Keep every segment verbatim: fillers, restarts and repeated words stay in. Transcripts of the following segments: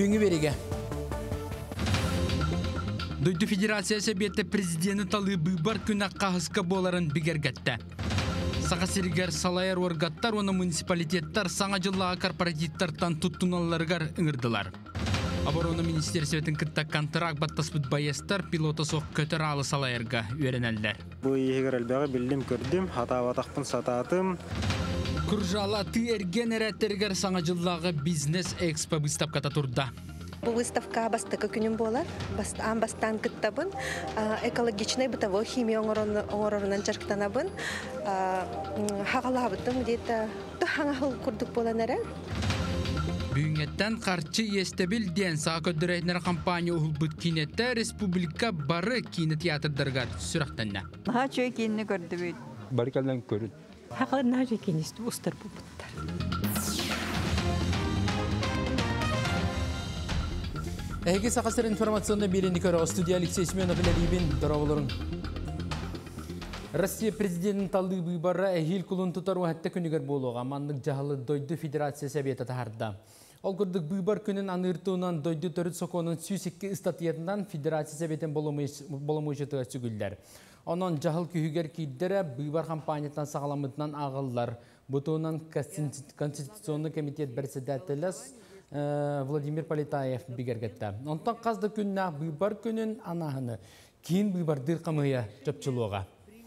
Бүгінгі береге. Дойду Федерациясы бетті президенті талы бұйбар күн аққағызға боларын бігергетті. Сақасыргер салайыр оргаттар, оны муниципалитеттар, саңа жыллаға корпоративтартан тұттуналарғар үңірділар. Оборона министерсветің кітті контракт баттас бұд байестар пилота соқ көтір алы салайырға өренәлдер. Бұл егер әлбәғі білдім көрдім, хата-ватақпын сататым. Күржала ты әрген әрәттергер саңа жыллаға бизнес экспо выставката тұрда. Бұл выставка бастықы күнім болар. Ан бастан кіттабын. Экологичный бытовой химия оңырынан жарқтанабын. Хағалабыдым дейті тұхаңағыл күрдік болан әрі. Бүгінгеттен қарчы естебіл ден саға көдірәйтінер компания ұғылбыт кинетті республика бары кине театрдарға сүрақтанна. Наға чөй кинені көрді бейді. Барикалдан көрді. Хақылар наға чөй кинесті ұстар бұлбыттар. Әйге сақасыр информационны беренді көрі студия Алексей Семенов Ләрейбен дұрауылырың. Россия президентінің талды бұйбары әйел күлін тұтар уәтті күнігер болуға маңдық жағылы Дойды Федерация сәбеті тағарда. Ол күрдік бұйбар күнін аныртуынан Дойды төріт соқуының сүйсекке ұстатиетінен Федерация сәбетін болымойшы тұға сүгілдер. Онын жағыл күйігер кейдері бұйбар компаниятан сағаламытынан ағылдар. Бұтуынан Конституционный комитет бірседәтіліс Владимир Политаев бігергетті. Онтан қазды күнна бұйбар күнін анағыны кейін бұйбар дырқамыя жөпчілуға.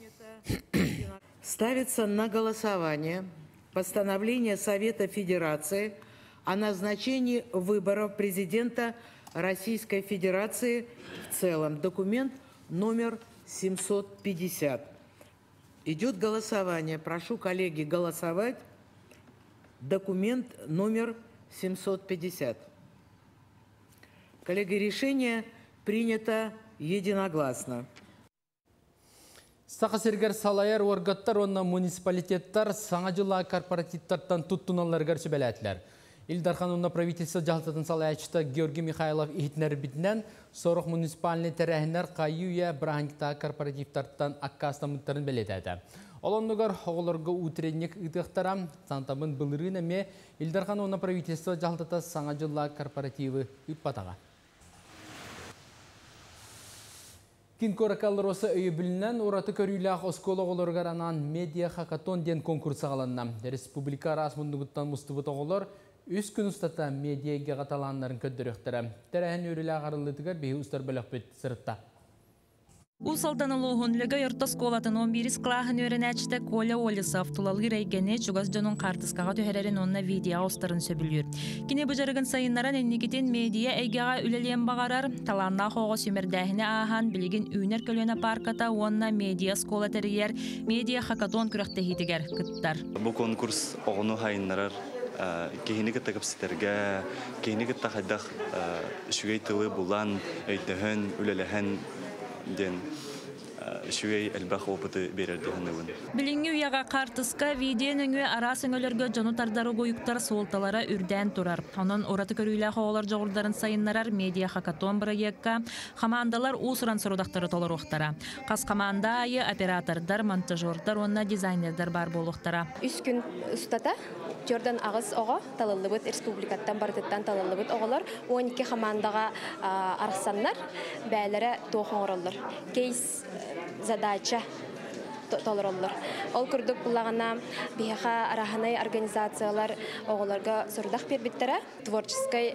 Ставится на голосование постановление Совета Федерации о назначении выборов президента Российской Федерации в целом. Документ номер семьсот пятьдесят. Идет голосование. Прошу, коллеги, голосовать. Документ номер семьсот пятьдесят. Коллеги, решение принято единогласно. Сақасыргер салайыр оргаттар, онна муниципалитеттар, саңа жыла корпоративтарттан тұттуналарғар сөбәләтілер. Илдархан онна правительство жағылтатын салайчыта Георгий Михайлов ихтінер бітінен, сорық муниципаліне тәрәхінер қайуя бірағынкта корпоративтарттан аққастамыттарын бәлетәді. Олонығар оғыларға үтіренек ұтықтарам, сантамын бұлырын әме, Илдархан онна правительство жағылтата саңа жыла корпоративы үтпатаға. Кинкоракалар осы өйі білінен ораты көріліғ оскологоларғар анан медиа хакатон ден конкурсы қаланна. Республика расмындығыттан мұстыбыт оғылар үз күн ұстата медиаға қаталанларын көддіріқтірі. Тәрәхін өріліғ арылытығар бейі ұстар бөліқ бөтті сырытта. Усалдан лоғынлыға өртас қолатын он біріс қылағын өрінәчті Коля Олисов тұлалғы рейгені чугас жонын қартысқаға төхерерін онына видео остарын сөбілер. Кіне бұжарығын сайынларан әннекетін медиа әйгеға үлелен бағарар, таланна қоғы сөмірдәхіне ахан білген үйнер көліне парката онына медиа скола тәрігер, медиа хакатон күріқті хитігер күттар. Бұл конкурс оғыны хайынларар кейіні кітті көпсетерге, кейіні кітті қайдақ үшігей тылы бұлан, өйдіғін, үлеліғін ден шугай әлбақ опыты берерді ғынығын. Біліңгі ұяға қартысқа видеоның арас өңілерге жону тардары қойықтар солталара үрден тұрар. Онын ораты көрілі қоғылар жоғырдарын сайынларар медиа хакатон проектқа қамандалар ұсыран сұрудақтары толыр оқтара. Қас қаманда айы оператордар, монтажордар, онына дизайнердар бар болуқтара. Үс күн ұстата, Жордан ағыз оға талылыбыт, республикаттан бардыттан талылыбыт оғылар, он екі қамандаға арықсанлар, бәлері тоқын оралыр. Кейс задача толыр олар. Ол күрдік бұлағына бейха араханай организациялар оғыларға сұрдақ бербеттері. Творческой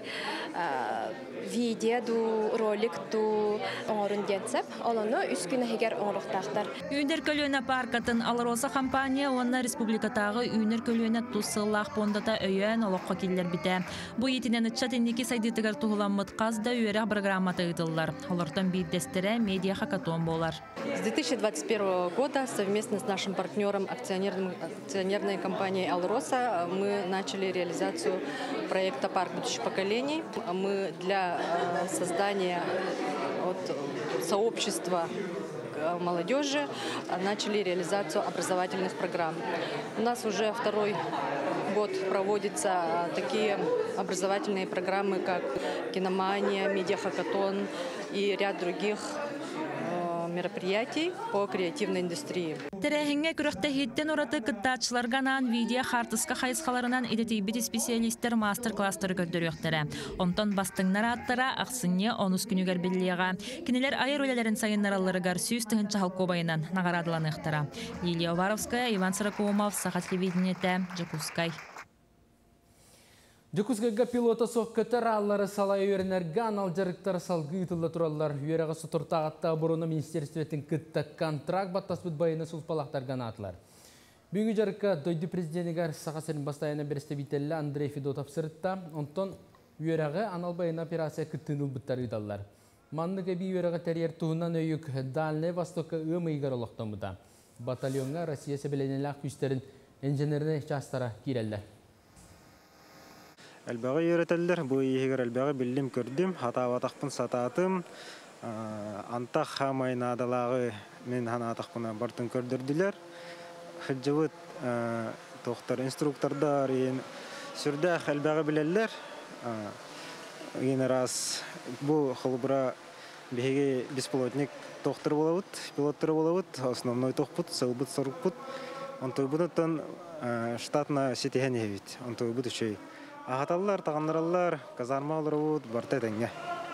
видео, ду, ролик, ду оңырын денсеп, олыны үс күн әгер оңырықтақтар. Үйнер көліне паркатын алыроса компания онына республикатағы үйнер көліне тұсылақ пондата өйен олыққа келер біте. Бұ етінен үтчат енекі сайдытығар тұғыламыд қазда үйерек программаты ұйдылар. Олардан бейдестері медиа хакатон болар. С две тысячи двадцать первого года совместно с нашим партнером акционерной компанией «Алроса» мы начали реализацию проекта «Парк будущих поколений». Мы для создания вот, сообщества молодежи начали реализацию образовательных программ. У нас уже второй год проводятся такие образовательные программы, как «Киномания», «Медиахакатон» и ряд других мероприятий по креативной индустрии. Терехинге күрөхтә хиттен ураты кыттачларганан видео хартыска хайсхаларынан идетибит специалисттер мастер-класстар көрдөрөктөрө. Онтон бастыңнар аттара аксынне онус күнүгөр беллига. Кинелер айыр өлелерин сайыннаралларыгар сүйүс тыгынча халкобайынан нагарадыланыктара. Лилия Варовская, Иван Саракумов, Сахат телевидениете, Жакускай. Жакускайга пилота соққытыр аллары салай өрінерге анал жарықтар салғы ұтылы тұралар. Үйеріға сұтыртағатта бұрыны министерстветін күтті контракт баттас бұд байыны сұлпалақтарған атылар. Бүгінгі жарыққа дойды президентігер сақасырын бастайына берісті бителі Андрей Федотов сырытта, онтон үйеріға анал байына операция күттіңіл бұттар ұйдалар. Манныға бей үйеріға тәрер туғынан өйік Дальний Востокқа өмі игар олықтамыда. Батальонға Россия себеленелі күстерін инженеріне жастара киреллер. Әлбәғі үйретелдер, бұл егер әлбәғі білдім көрдім, хата-ватақпын сататым, антақ хамайнадалағы мен хана-атақпына бартын көрдірділер. Хыджывыт тоқтар, инструктордар, сүрдәқ әлбәғі білелер. Ең раз бұл қылбыра беге беспилотник тоқтыр болауыд, пилоттыр болауыд, основной тоқпыт, сылбыт, сұрықпыт. Онтой бұдыттан штатна сетеген ебет, онтой бұды шей. Ағаталылар, тағанларалар, казарма олар барта тәңе.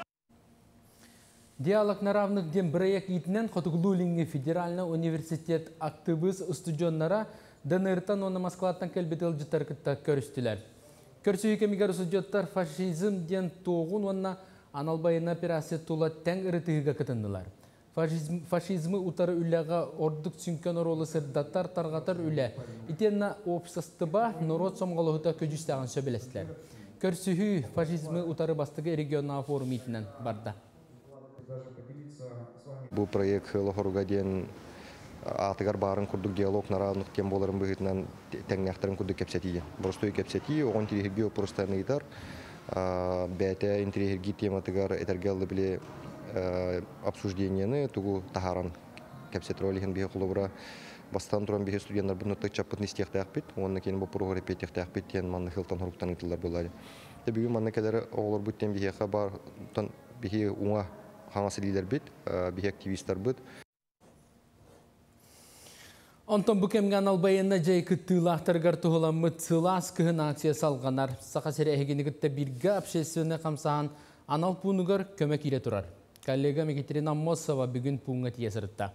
Диалог на равных дем проект итнен Хотуглулинге федеральный университет активист студионнара Даныртан оны Москваттан кәлбетел жыттар кітті көрістілер. Көрсі екемігер студенттар фашизм ден тоғын онына аналбайына операция тула тәң ірітігі кітінділер. Фашизмы утары үләға ордық сүнкен оролы сырдаттар тарғатар үлә. Итенна опсастыба народ сомғалығыта көжістіған сөбелестілер. Көрсіхі фашизмы утары бастығы регионал форум итінен барды. Бұл проект Лохоруға ден атығар барын күрдік диалог наравных тем боларын бұғытынан тәңнәқтарын күрдік кәпсәтейі. Бұрыстой кәпсәтейі, оған терехерге опырыстарыны етар. Бәті интерехерге тематығар этергелі біле обсужденияны тугу тахаран кәпсетролихин бихе кулубра бастан туран бихе студенттар бұннаттық чаппытын истияқтаяқ бит, онына кейін бұл пұрғы репетияқтаяқ бит, тен манны хилтан хуруктан итылар болады. Бүгін манны кәдері оғылар бүттен бихеға бар, бихе уңа хаңасы лидер бит, бихе активистар бит. Онтон бүкемген албайына жай күттілақтырғар тұғыламы цылас күхін акция салғанар. Сақасыры әйгені күтті бірге общественне қамсаған анал пұнығыр көмек еле тұрар. Коллега Екатерина Мосова бүгін пуңға тиесірітті.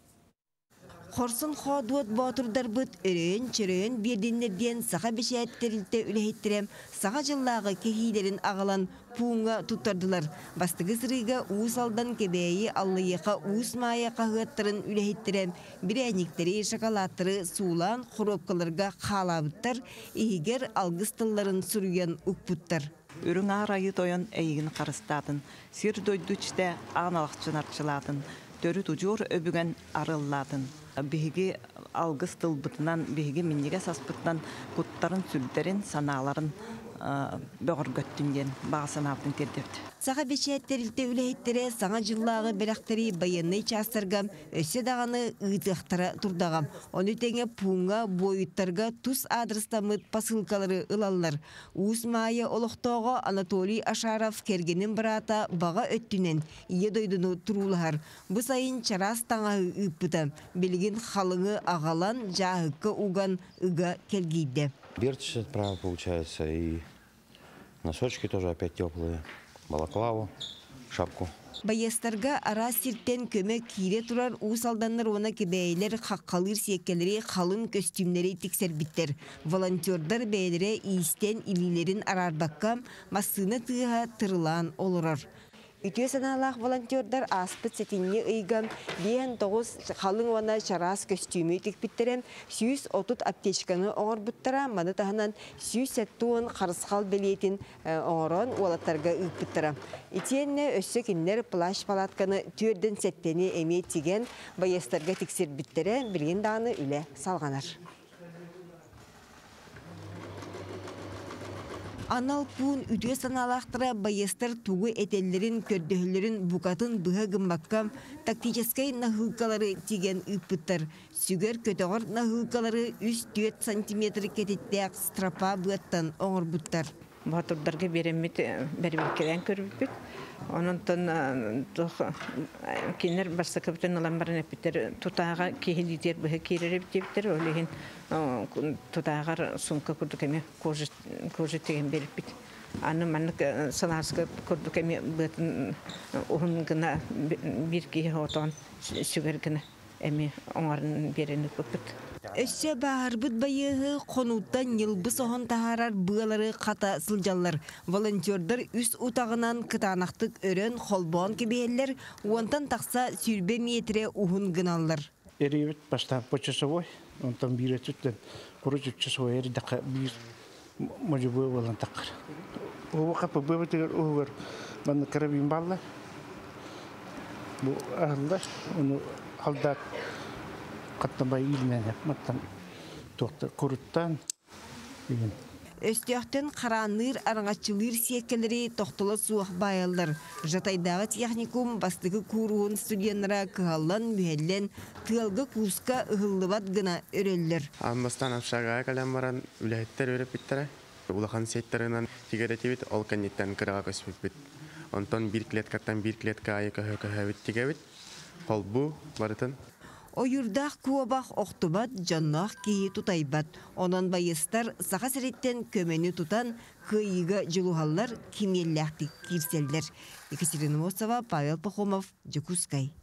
Хорсын ходуот батырдар бұд өрен-чөрен берденлерден саға бешәттерілті үләйттірем, саға жыллағы кехейлерін ағалан пуңға тұттардылар. Бастығы сырыға уыз алдан кебейі аллыеқа уыз майя қағыттырын үләйттірем, бірәніктері, шоколаттыры, суылан, құропқаларға қалабыттар, егер алғыстыларын сүрген ұқпыттар. Үрің арайы тойын әйігін қарыстадын, сир дойдучте аналақчынарчыладын, төрі тұжур өбіген арылладын. Беге алғыз тылбытынан, беге миннеге саспытынан құттарын сүлдерін, саналарын бөғір көттінген бағасын алтын тердепті. Саға бешәттерілті үләйттері саңа жыллағы бәрәқтері байынный частырғам, өсе дағаны ұйтықтары тұрдағам. Оны тәңе пуңға, бойыттарға тұс адрыстамыд посылкалары ылалылар. Уыз майы олықтауға Анатолий Ашаров кергенін бірата баға өттінен, ие дойдыны тұрулығар. Бұл сайын чарас таңағы ұйпыды. Белген халыңы ағалан жағыққа уған ұға келгейді. Берчь отправил, получается, и носочки тоже опять теплые, балаклаву, шапку. Байестарға ара сирттен көмек кире тұрар уысалданлар оны кебейлер қаққалыр секкелері қалын көстюмлері тексер біттер. Волонтердар бәйлері иістен илилерін арарбаққа масыны тыға тырылан олырар. Үтіе саналақ волонтердар аспыт сетінне ұйгам бейін тоғыз қалың вана шарас көстюмі текпіттерем, сүйіс отут аптечканы оңыр бұттара, маны тағынан сүйіс сәттуын қарысқал белетін оңырын олаттарға ұйпыттара. Итиенне өссі кенлер плащ палатканы түрден сәттені әме теген байестарға тексер біттері білген дағыны үлі салғанар. Анал пуын үтіе саналақтыра байестар туғы этеллерін, көрдіхілерін бұқатын бұға гымбаққа тактическай нахылкалары теген үппіттар. Сүгер көтіғыр нахылкалары үш төрт сантиметр кететтіяқ стропа бұғаттан оңыр бұттар. батырдарға беремет бербеккеден көрбүт. Онунтан кинер баста каптан ламбарны питер тутага кехилитер бе киререп тептер олеген тутагар сумка курдукеме кожи кожи теген бербит. Аны маннык саласка курдукеме бетін ухун гына бир ки хотон сүгер гына эми оңарын берени көпүт. Өссө баарбыт байыгы конуттан йылбы сохон тахарар быалары ката сылжаллар. Волонтердар үс утагынан кытанактык өрөн холбоон кебееллер, уонтан такса сүрбе метре ухун гыналлар. Эребит башта почасовой, он там биретүттен куру часовой ери дака бир можубы болан такыр. Ова капы бөбөтөр угар мана карабин балла. Бу алда уну алдат каттабай илнене маттан доктор куруттан деген. Өстөктен караныр араңачылыр сиекелери токтоло суах байалдар. Жатайдагы техникум бастыгы куруун студенттара кыаллан бүһеллен тыалгы курска ыгыллыбат гына өрөллөр. Аммастан апшага калам баран үлеттер өрөп биттер. Улахан сеттеринен тигеретибит ол канниттен кырага көспүт. Онтон бир клеткаттан бир клетка айка хөкөһөбит тигебит. Холбу барытын Ойурдах куобах оқтубат жаннах кии тутайбат. Онан байыстар саха сиреттен көмені тутан кыйыга жылухаллар кимелляхтик кирселдер. Екатерина Мосова, Павел Пахомов, Жекускай.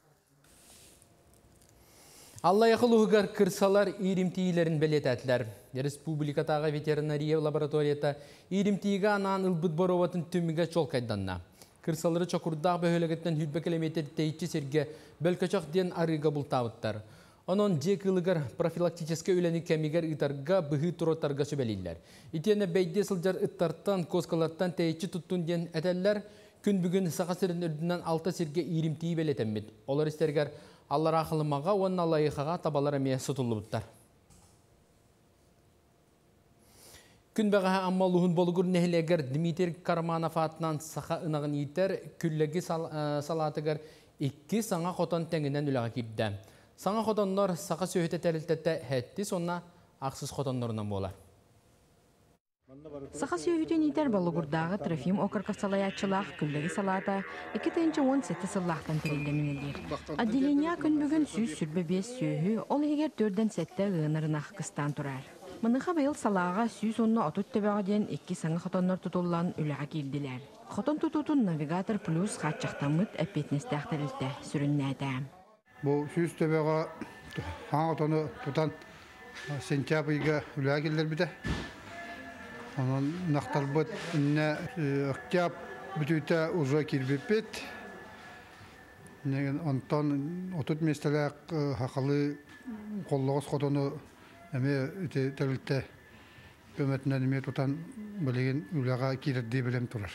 Алла яқылуғығар кырсалар иримтийлерін белетәтлер. Республикатағы ветеринария лабораторията иримтиігі анан ылбыт бороватын түміге чол кайданна. Кырсалары чокурдақ бөхөлігіттен хүлбе километр тейчі серге бөлкачақ ден арыға бұлтауыттар. Онын жек ылығар профилактическе үләні кәмігер ұтарға бұғы тұроттарға сөбелейлер. Итені бәйде сылжар ұттартан, коскалаттан тейчі тұттун ден әтәллер күн бүгін сақасырын үрдінен алты серге иримтиі белетеммет. Олар істергер аллар ақылымаға, оның алайықаға табалар әме сұтылы бұттар. Күн бағаға аммалуғын болығыр нәхілегер Дмитрий Карманов атынан сақа ынағын етер күллегі салатығыр екі саңа қотан тәңінен үліға кирді. Саңа қотанлар сақа сөйті тәрілтетті әтті, сонна ақсыз қотанларынан болар. Сақа сөйітен етер болығырдағы Трофим Окарков салаятчылақ күллегі салата екі тәнчі он сетті сыллақтан тәрелдемінелер. Отделения күн бүгін сүз сүрбе бес сөйі, ол егер төрден сәтті ғынырын аққыстан тұрар. Мыныға байыл салаға сүйіз онны отут төбеғаден екі саңы қотонлар тұтылан үліға келділер. Қотон тұтутын навигатор плюс қатшақтамыт әппетнесті ақтарылды сүріннәді. Бұл сүйіз төбеға хаң қотоны тұтан сентябрьға үліға келдер біді. Onun naqtalbıt inne oktябрь bütüte uza kirbipet. Negen ondan otuz mesele hakalı kollağız kodonu eme ite telitte kömetine deme tutan bilegen ulağa kirdi bilem turar.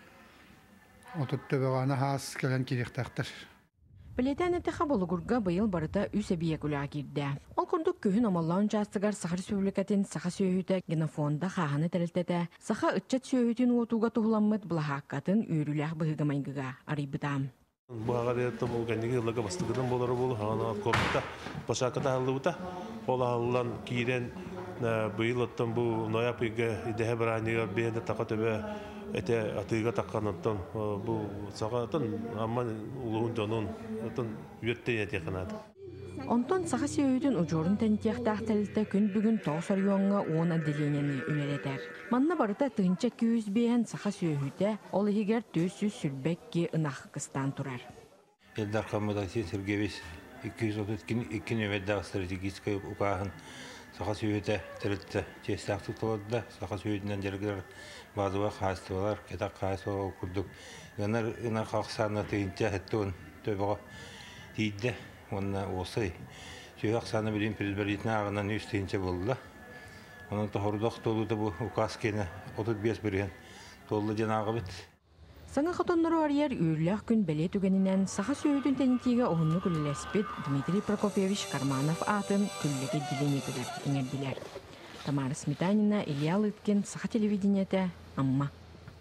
Otuz tebağana has gelen kiriktaktır. Білетен әтіға болығырға байыл барыта үс әбиек үліға керді. Ол күрдік күйін амаллауын жастығар Саха Республикатын Саха сөйіті генофонда қағаны тәрілтеті, Саха үтчет сөйітін отуға тұғыламыд бұлағаққатын үйріліғ бұғығамайғыға арайбыдам. Бұғаға дейті бұл кәндегі ұлығы бастығыдан болары болу, ғана көпті башақыда алды бұта. Ол алылан кейден бұйыл оттан бұл нояпыға идеге бір айныға бейінді тақа төбе Эте атыга такканаттан бу сагатын амма улуун жонун атын үөттен этеканат. Онтон Саха сөйүтүн ужорун тентияктаакталылта күн бүгүн тоосор юонга уон отделениени үлелетер. Манна барыта тыынча күүз бээн Саха сөйүтэ ол егер төс жүз сүрбекки ынахкыстан турар. Элдар Хаммадасин Сергеевич эки жүз отуз эки нөмірдегі стратегический укағын Саха сөйүтэ тірілтті честақтық толады. Саха сөйүтінен жергер базыва қастывалар, кетақ қастывалар күрдік. Гынар ынар қақсаны тыйынча әттіғын төбіға дейді. Онына осы сөйақ саны білін предварительно ағынан үз тыйынча болды. Оның тұғырдық толуды бұл указ кені отыз бес бірген толды жанағы біт. Саңа қотонлары арияр үйірліғ күн бәле түгенінен Саха сөйдің тәнетеге оғынны күлілеспет Дмитрий Прокопьевич Карманов атын күллігі дилені күдір еңерділер. Тамара Сметанина, Илья Лыткин, Саха телевидениеті, Амма.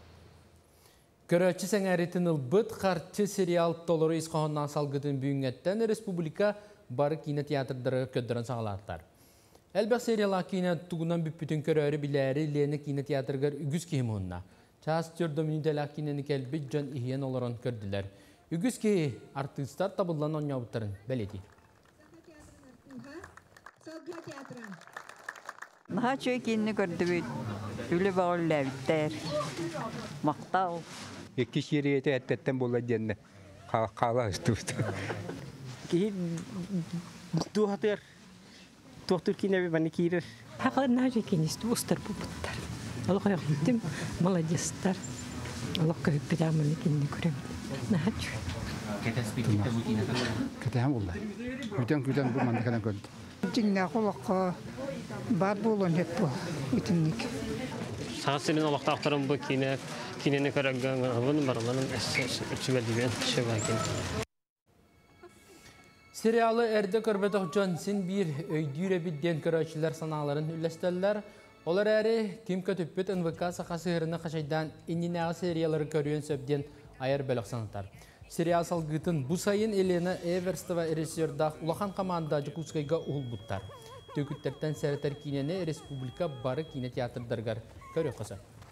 Көрәтші сәңәретін ұлбыт қарчы сериал толыры исқағыннан салғытын бүйінгеттен республика бары кинотеатрдары көддірін сағалаттар. Elbək seriyalar kine tuğunan büppütün körörü biləri leyene kine teatrgar ügüz kihim hunna. Çağız tördə minüdələk kineni kelbi can ihyen olaran kördülər. Ügüz ki artistlar tabullan on yavutların beledi. Naha çöy kinni gördü. Üle bağlı levter. Maktal. İki şiriyeti ettetten bola cennet. Kala üstüstü. Ki duhatır. Doktor kine bir bana kirir. Hakikaten naha çöy kinni ustar bu buttar. Allah yaptım. Молодецтар. Allah köhüp bir damını kinni görem. Naha çöy. Ketehem vallahi. Güden güden bu mandakadan gördüm. Dinle kulakka bar bulun hep bu bütünlük. Sağsının Allah'ta aktarım bu kine kineni körəgən bunun baraların sübəldiğin şevakin. Serialı Erde Körbete Johnson bir öydüre bidden körəçilər sanaların üllestələr. Olar əri kim kötüppet N V K saxasıhırını qaşaydan inninəği seriyaları körüyün söbden ayar bölük sanatar. Serial salgıtın bu sayın Elena Everstova rejissördə Ulahan komandacı Kuskayga uğul buttar. Tökütlerden seyreter kineni Respublika barı kine teatrdargar körüyor qasa.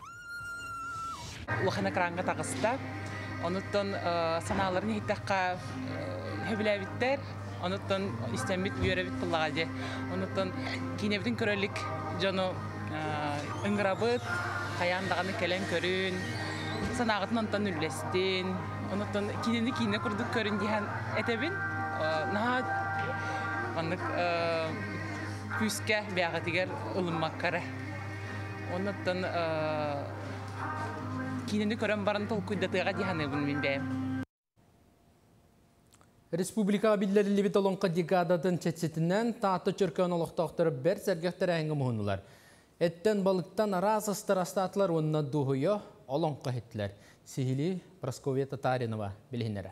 Ulahan ekranga tağısta. Onuttan sanaların hittaqqa höbüləbitler. Onuttan istembit üyerebit pıllağadı. Onuttan kinebidin körölük jonu ıngırabıt. Kayandağını kelen körün. Sanağıtın ondan üllestin. Onuttan kineni kine kurduk körün diyen etebin. Naha anlık küske beğatiger ılınmak kare. Onuttan kineni körün barın tol kuydatığa diyen evin bilmeyim. Respublika billeri libit olonqa dekadatın çetsetinden tahtı çörkön oluqtaqtırı ber sergahtar әңгі muhunlar. Etten balıktan araz astar-astatlar onunla duhuyo olonqa ettiler. Sihili Praskovya Tatarinova bilhinlere.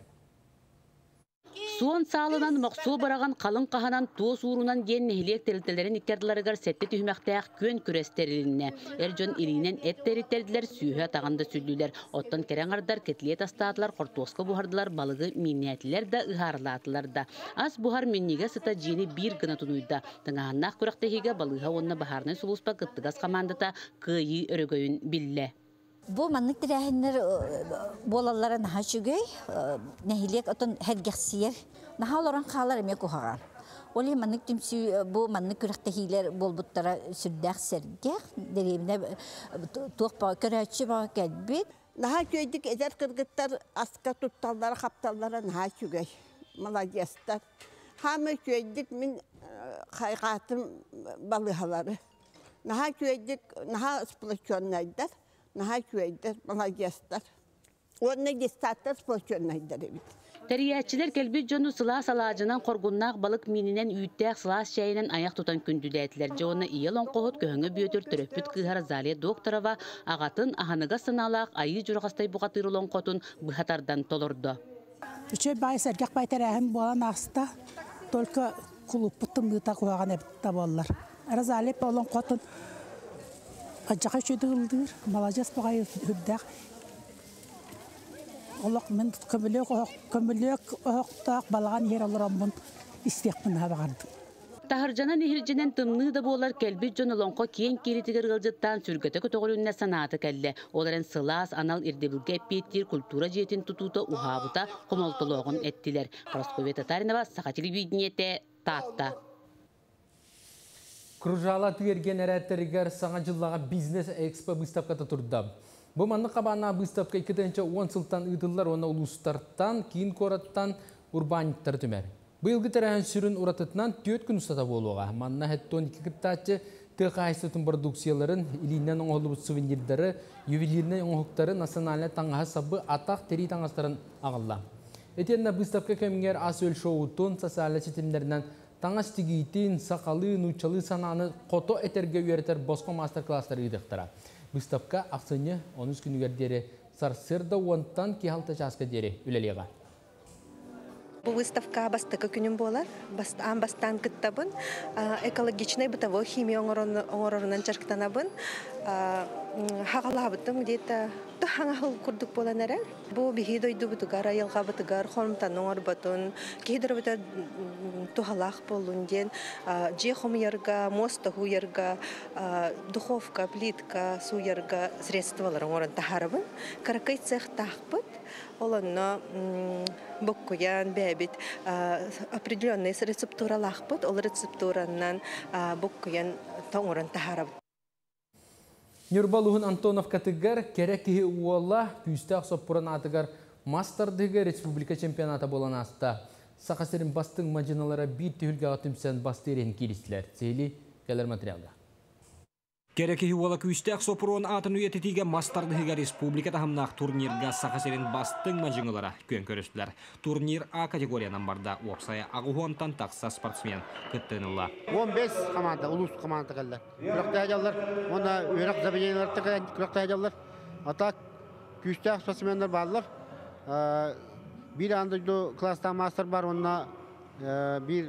Суон саалынан мақсу бараған қалың қаханан туос уурунан ген нехилек терилтелерин иккердиларыгар сетте түймәктәк көн күрестерилинне. Эржон иринен эттериттердилер сүйһө тағанда сүллүлер. Оттан кереңардар кетлиет астаатылар кортуоска бухардылар балыгы миниятилер да ыхарлаатылар да. Ас бухар минниге сыта жини бир гына тунуйда. Тыңааннах күрәктеһиге балыга онна бахарны сулуспа кыттыгас командата кыйы өрөгөйүн билле. Bu manlık direhenler bolalara naha çügey, nehilek otun hergesiyer, naha olaran kalar emek oğaran. Olay manlık tümsü bu manlık kürektehiler bolbutlara sürdek sergek, dereyimde tuğpa körəçü bağa gelbit. Naha çöydük ezer kırgıtlar aska tuttallara, kaptallara naha çügey, maladiyastar. Hamı çöydük min kaygatım balıhaları. Naha çöydük, naha ısplasyonlaydılar. Naha köyder, malagiyastar. Onu gistatlar spoçyonlaydır evet. Teriyatçiler kelbi jonu sıla salacından korgunnak balık mininen üyüttəq sıla şəyinin ayak tutan kündüdəyətlər. Jonu iyelon qohut köhüngü büyötür töröpüt kıhara Zaliya Doktorova ağatın ahanıga sınalaq ayı jurğastay buğatırılon qotun bıhatardan tolurdu. Üçe bay sergek bay terahim boğan ağısta tolka kulup pıttım büyüta koyağın ebitta bollar. Zaliya bolon qotun Acıqa şöyle hıldır, malacağız bağı hübdək. Allah men kömülük, kömülük, oqtaq balğan yer oluram bun istiyaqpın habardım. Taharjana nehirjinen tımnığı da bolar kelbi jonolonko kiyen kiritiger gılcıttan sürgete kötөгөрүннө sanatı kelle. Olaren sılas anal irdebilge pettir kultura jetin tututa uhabuta komoltoloğun ettiler. Praskovya Tatarinova, Saha televideniete, Tatta. Кружала түйерген әрәттірігер саңа жыллаға бизнес экспо выставката тұрды. Бұл манны қабана выставка икіденче он сылтан ұйдылар, оны ұлыстарттан, кейін кораттан урбаниттар түмер. Бұйылғы тәрәхін сүрін ұратытынан төт күн ұстата болуға. Манна хәттон екі кірттачы тұға айсытын продукцияларын, илинен оңғылы сувенирдері, ювелирнен оңғықтары национальны таңға сабы атақ тери таңастарын ағылла. Әтенна выставка көміңер ас өл шоуытын социалы сетімдерінен Таңас тигейтин, сақалы, нучалы сананы қото әтерге үйертер босқа мастер-кластар үйдіқтіра. Выставка ақсыны он үч күнігердері сарсырда онтан кехалты жасқа дері үлелеға. Бұл выставка бастықы күнім болар. Ан бастан күттабын. Экологичный бытовой химия оңорынан жарқтанабын. хағалабыттым где-то хаңахыл курдук болан әрі. Бұл бігі дойду бұтығар, айылға бұтығар, хормтан оңар бұтын, кейдір бұта тухалақ болын ден, же хомыярға, моста хуярға, духовка, плитка, суярға средствалар оңаран тахарабын. Каракай цех тақпыт, оланна бұққуян бәбіт определенный рецептура лақпыт, ол рецептураннан бұққуян тоңаран тахарабын. Нюрбалуғын Антонов катыгар кереккеге уолла күйістақ соппырын атыгар мастардығы республика чемпионата болан аста. Сақасырын бастың мажиналара бір түйілге атымсан басты ерен келістілер. Сейлі кәлер материалда. Керекеге уолла күйістақ соппырын атын үйететіге мастардығы республика тахымнақ турнирға сақасырын бастың мажиналара көн көрістілер. Турнир А категориянан барда опсая ағуғантан тақса спортсмен күттінілла. он бес команда, улус команда кәлді. Күріқті әжалар, оны өйрек забиленлерді күріқті әжалар. Ата күйістақ спортсмендер барлар. Bir anda klasta master var onunla bir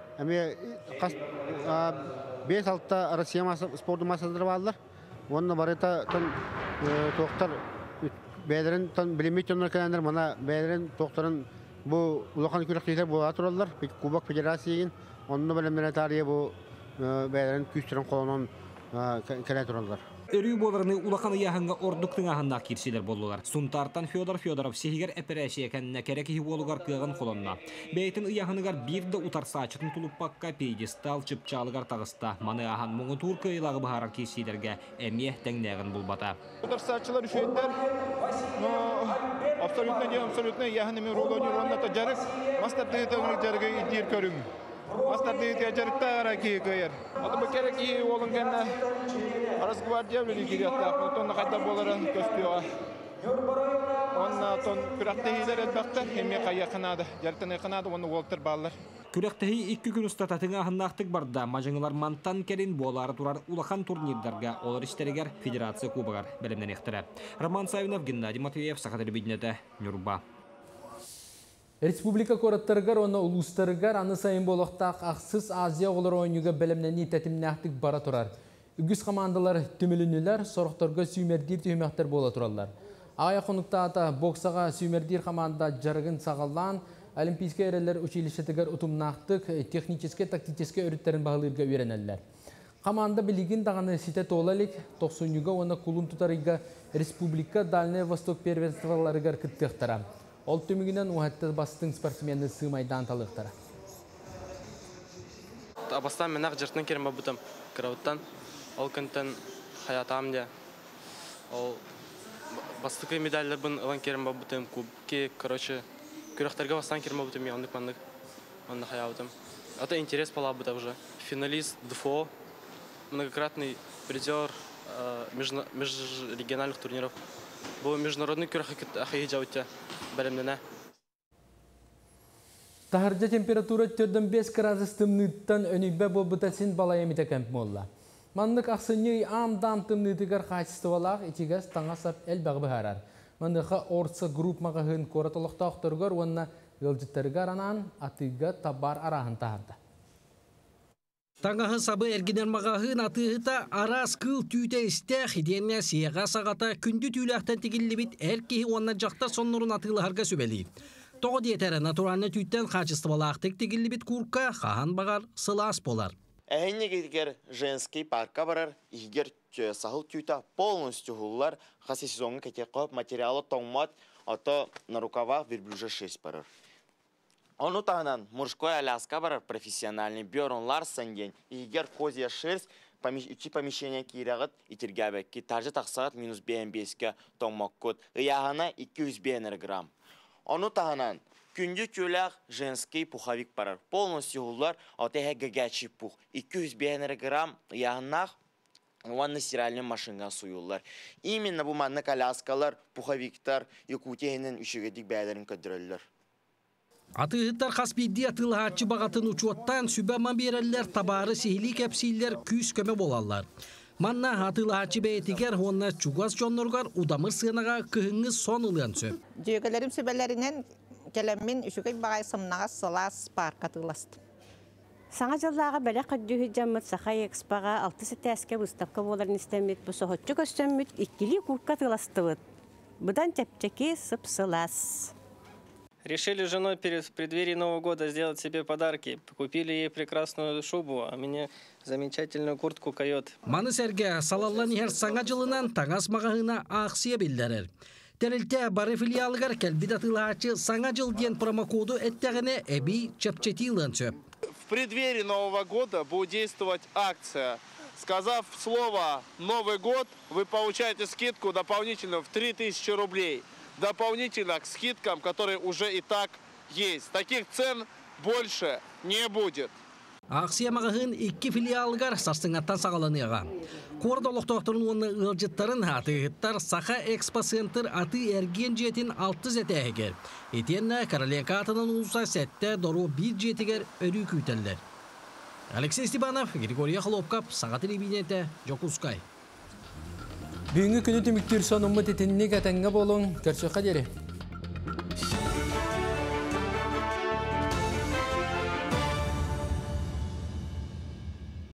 beş altta Rusya spordu masaları varlar. Onunla barita ton doktor beylerin ton bilimit onlar kalanlar bana beylerin doktorun bu ulakan kürekliler bu atırlar. Bir Kubak Federasya'nın onunla bilimler tarihi bu beylerin küçüklerin kolunun kalanlar. Өрүй боларыны улақаны яғынға ордуктың ағында кирсилер болулар. Сунтартан Федор Федоров сехигер операция кәніне керекеге болуғар күйған қолонна. Бәйтін ұяғынығар бірді утарсачытын тұлыппаққа пейдестал чыпчалығар тағыста. Маны ағын мұңы тур көйлағы бұхарар кирсилерге әмие тәңнәғін бұлбата. Утарсачылар үшейдер, абсолютно не абсолютно яғынымен рулони ронната жарық, мастарды етіңір жарығы идер көрің. Мастарды ете жарықта ара кейі көйер. Аты бұл керек ие олың кәнна арас гвардия білі керетті. Тонны қайта боларын көстіуға. Онна тон күрәқті ейлер әлбәқті, әме қайя қынады. Жарықтан қынады, оны олтыр балылар. Күрәқтігі екі күн ұстататыңа ағындақтық барда, мажыңылар мантан керін болары тұрар улахан турнирдарға олар іштерігер Федерация кубағар бәлімден ектірі. Роман Савинов, Геннадий Матвеев, Сақат телевидениеті, Нюрба. Республика кораттаргар, оны улустаргар, аны сайын болықтақ ақсыз Азия олар ойынуға бәлімнені тәтімнәқтік бара тұрар. Үгіз командалар түмілінілер, сорықтарға сүймердер түймәқтер бола тұралар. Ағая қонықта ата боксаға сүймердер команда жарығын сағалан, олимпийске әрелер училищетігер ұтымнақтық, техническе, тактическе өріттерін бағылырға үйренелер. Команда білігін дағаны сите толалик, тоқсынюға оны кулун тұтарыға Республика Дальний Восток первенстволарыгар күттіқтара. Ол түмігінен уәтті бастың спортсмені сымайдан талықтара. Абастан мен ақ жыртын керім бабытым кірауыттан. Ол күнтен хаятам де. Ол бастықы медальлер бұн ұлан керім бабытым. Кубки, короче, күріқтерге бастан керім бабытым. Яндық-мандық мандық хаябытым. Это интерес пала бұта уже. Финалист ДФО, многократный призер межрегиональных турниров. Бұл международный күріқі ахайы жауытте бәлемдені. Тахаржа температура төрден бес градус тымныттан өнігбе бұл бұтасын балайымыта кәмп молла. Мандық ақсыны амдан тымнытығар қачыстывалақ етігіз таңасап әл бағы бұхарар. Мандыққа орца группмаға ғын коратылықта оқтырғар, онына ғылжыттарығар анан атыға табар арағын тахарда. Таңағы сабы әргенер мағағын атығыта арас кыл түйте істәқ еденне сияға сағата күнді түйләқтен тегілі бит әркеғі онна жақта соннырын атығыларға сөбәлі. Тоғы диетәрі натуральны түйттен қачыстывалақтық тегілі бит курка қаған бағар сылас болар. Әйне кеткер женский парка барар, егер сағыл түйті полностью ғылылар қасы сезонғы кетек қойып материалы тоңмат, ато на рукавах верблюжа шесть барар. Оны тағынан мужской аляска барар профессиональный бёрнлар сәнген. Егер козия шерсть, үчі помещение кейрағыт итергәбәкке таржы тақсағат минус беске тоңмақ код. Ұяғына екі жүз грамм. Оны тағынан күнді көләқ женский пуховик барар. Полностью ғылар отеге гәгәчі пух. екі жүз грамм ұяғынақ Уанны стиральный машинға суюлар. Именно бұл манны коляскалар, пуховиктар, Якутияның үшігедік бәлерін көдірілер. Атығыттар қаспейді атылы хатчы бағатын ұчуаттан сүбәма берелер табары сехили кәпсейлер күйіс көмі болалар. Манна атылы хатчы бәйтігер онна чугас жонларғар удамыр сынаға күхіңіз сон ұлыған сөп. Дүйекелерім сөбәлерінен келеммен үшігей бағай сымнаға сылас парк атыластым. Саңа жыллаға бәлі қыддүйі жамыт Саха Экспоға алты сәтәске выставка боларын істемет, бұл соғытчы көстемет, иккілі куртка тыластывыт. Бұдан тәпчеке сып-сылас. Решили с женой перед преддверии Нового года сделать себе подарки. Купили ей прекрасную шубу, а мне замечательную куртку койот. Маны сәрге салаллан ехер саңа жылынан таңас мағағына ақсия білдерер. Тәрілте бары филиалығар кәлбидатылағачы саңа жыл ден промокоду әттәғіне әбей чәпчетилын сөп. В преддверии Нового года будет действовать акция. Сказав слово «Новый год», вы получаете скидку дополнительно в три тысячи рублей. Дополнительно к скидкам, которые уже и так есть. Таких цен больше не будет. Акция мағығын iki филиалығар састыңаттан сағаланыға. Кордолықтоқтырын оны ұлжыттарын атығыттар Саха Экспо-центр аты әрген жетін алты зәтәгер. Етенні Короленко атынан ұлса сәтті дору бір жетігер өрі күйтелдер. Алексей Степанов, Григорий Хлопкап, Саға телевидениеті, Жокускай. Бүгінгі күні түміктер сонымы тетініне кәтәңгі болың, көрсіққа дере.